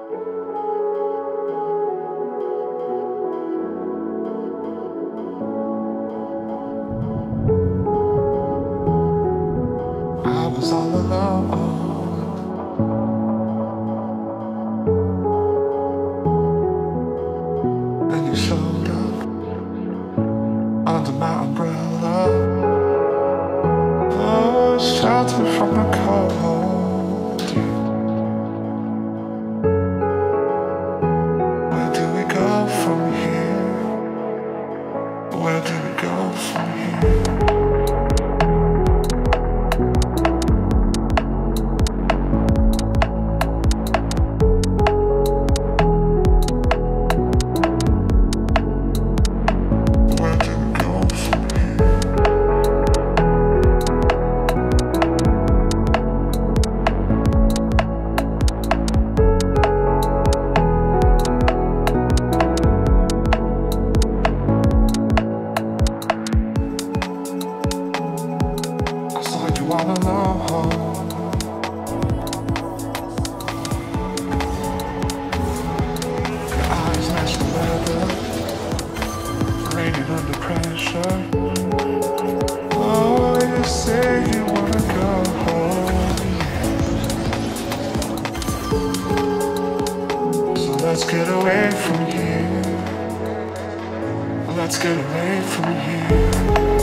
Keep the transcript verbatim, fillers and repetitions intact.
I was all alone. Then you showed up under my umbrella. Oh, shelter from the cold. Where do we go from here? Where do we go from here? All alone. Your eyes match the weather, raining under pressure. Oh, you say you wanna go home, yeah. So let's get away from here. Let's get away from here.